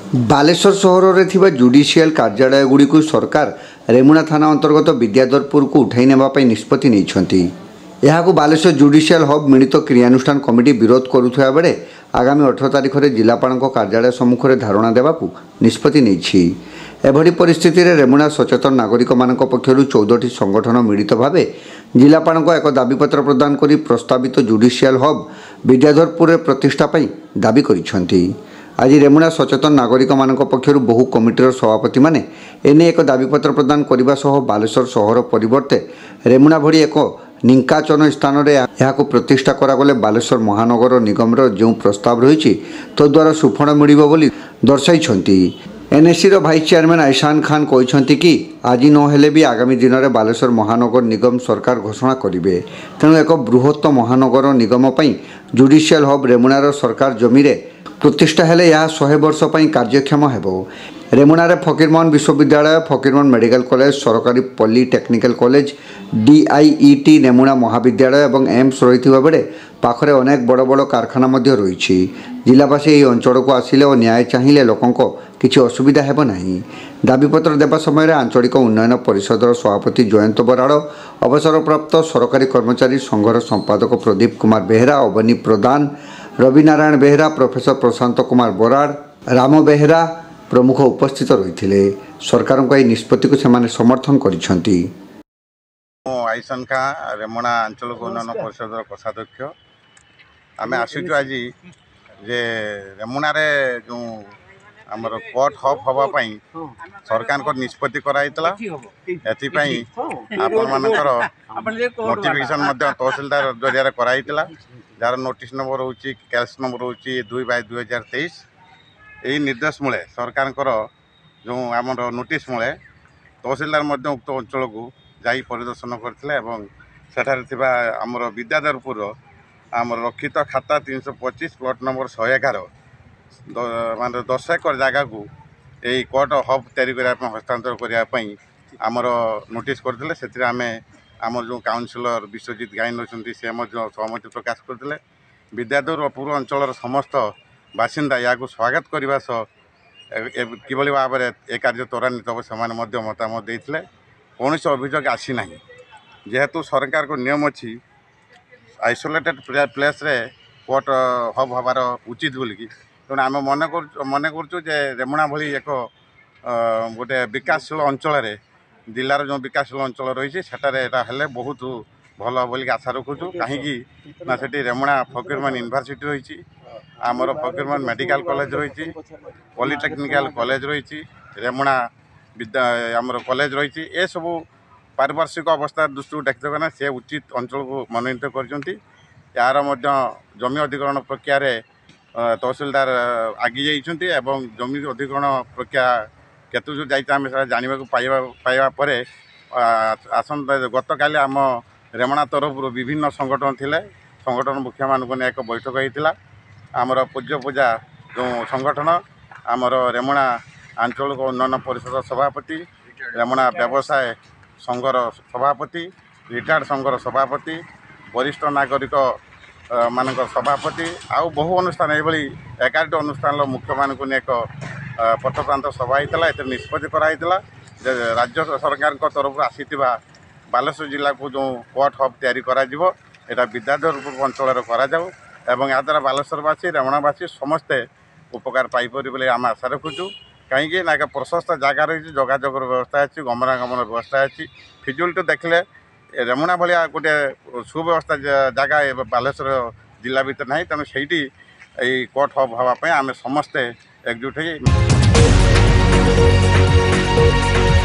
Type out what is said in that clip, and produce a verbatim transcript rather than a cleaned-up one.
बालेश्वर सहर में जुडिशियल कार्यालय गुड़ी सरकार रेमुणा थाना अंतर्गत विद्याधरपुर को उठाई नेबाई निष्पत्ति नहीं। यह बालेश्वर जुडिशियल हब मिलित क्रियानुष्ठान कमिटी विरोध करुवा बेले आगामी अठारह तारिख में जिलापाल कार्यालय सम्मुख में धारणा देवाक निष्पत्ति नहीं। एभली परिस्थिति रे रेमुणा सचेतन नागरिक मानक पक्षरु चौदह संगठन मिलित भाव जिलापाल एक दाबीपत्र प्रदान कर प्रस्तावित जुडिशियल हब विद्याधरपुर प्रतिष्ठा पाई दाबी करिसेंती। आज रेमुणा सचेतन नागरिक मानक पक्षरु बहु कमिटीर सभापति माने एने एक दाबीपत्र प्रदान करने सह बालेश्वर सहर परिवर्ते रेमुणा भली एक निंकाचन स्थान में यह प्रतिष्ठा करागले बालेश्वर महानगर निगम जो प्रस्ताव रही तद्वारा सुफल मिल दर्शाई। NSC vice chairman Ehsan Khan कहते कि आज नहेले भी आगामी दिन में बालेश्वर महानगर निगम सरकार घोषणा करेंगे। तेणु एक बृहत महानगर निगम जुडिशियल हब रेमुणार सरकार जमी प्रतिष्ठा हेले यह सौ वर्ष पर कार्यक्षम हेबो। रेमुणार फकीरमोहन विश्वविद्यालय, फकीरमोहन मेडिकल कॉलेज, सरकारी पॉलिटेक्निकल कॉलेज, डीआईईटी रेमुणा महाविद्यालय और एम्स रही बेले पाखरे अनेक बड़ बड़ कारखाना रही। जिलावासी यह अंचल को आसिले और न्याय चाहिए लोकों किसी असुविधा हेब नहीं। दाबीपत्र देवा समय आंचलिक उन्नयन परिषदर सभापति जयंत बराड़, अवसरप्राप्त सरकारी कर्मचारी संघर संपादक प्रदीप कुमार बेहेरा, अवनी प्रधान, रवि नारायण बेहेरा, प्रोफेसर प्रशांत कुमार बराड़, राम बेहेरा प्रमुख उपस्थित रही। सरकार को निष्पत्ति को सेमाने समर्थन करिसेंती। आईसन खा रेमुणा आंचलिक उन्नयन परिषद कोषाध्यक्ष आम आसुचु आज जे रेमुणा जो आमर कोर्ट हब हवापाई सरकार को निष्पत्ति कराइतला। एथिपाई आपण मानकर नोटिफिकेशन तहसीलदार जरिया कराइतला, जार नोटिस नंबर होची कैश नंबर होची दुई बाय दुई हजार तेईस। यही निर्देश मूले सरकार जो आमर नोटिस मूले तहसीलदार उक्त अंचल को जाई परिदर्शन करथिले एवं सेठारे थिबा आमर विद्याधरपुर आमर रक्षित खाता तीन सौ पच्चीस प्लॉट नंबर सौ एगार मान दस एकर जगह को यही कोर्ट हब तैयारी करने हस्तांतर करने आमर नोटिस करते से आम आमर जो काउनसिलर विश्वजित गाइन अच्छी से सहमति प्रकाश करते। विद्याधरपुर अंचल समस्त बासिंदा या स्वागत करने सह किभली भाव में ए कार्य त्वरान्वित हम से मतामत देते। कौन से अभियोग आसी ना जेहेतु सरकार को नियम अच्छी आइसोलेटेड प्लेस रे कोर्ट हब हबार उचित बोलिकी तेणु आम मन कर मन करूँ रेमुणा भली एक गोटे विकासशील अंचल जिलार जो विकासशील अंचल रही है बहुत भल बोल आशा रखुचु। कहीं ना से रेमुणा फकीरमोहन यूनिवर्सिटी रही, आमर फकीरमोहन मेडिकल कॉलेज रही, पॉलिटेक्निकल कॉलेज रही, रेमुणा विद्या आमर कॉलेज रही। ए सबू पारिपार्श्विक अवस्था दृष्टि देखते ना से उचित अंचल को मनोनीत कर यार जमी अधिग्रहण प्रक्रिया तहसीलदार आगे जाइछन्ति एवं जमी अधिग्रहण प्रक्रिया केतु जो जाइछे आमे जानिबा को पाइबा पाइबा परे आसन गत काली आम रेमुणा तरफ विभिन्न संगठन थिले, संगठन मुखिया मानक ने एक बैठक होइतिला। आमर पूज्य पूजा जो संगठन आमर रेमुणा आंचलिक उन्नयन परिषद सभापति, रेमुणा व्यवसाय संघर सभापति, रिटायर्ड संघर सभापति, वरिष्ठ नागरिक मानक सभापति आउ बहु अनुष्ठान ये एगारटी अनुष्ठान मुख्य मानक एक पथप्रांत सभा होता है। निष्पत्ति कराइला राज्य सरकार तरफ आसीथिबा बालेश्वर जिला को जो कोर्ट हब तैयारी करा जिवो एटा विद्याधरपुर अंचल कराଯାଉ एवं या द्वारा बालेश्वरवासी रेमुणावासी समस्ते उपकार पाइपर बोले आम आशा रखुचु। कहीं ना प्रशस्त जगह रही जोगाजोग व्यवस्था अच्छी, गमनागमन व्यवस्था अच्छी। फिजिबिलिटी देखले रेमुणा भाया गोटे सुव्यवस्था जगह बालेश्वर जिला भीतर ना, तेणु से कोर्ट हब हाँपाई आम समस्ते एकजुट हो।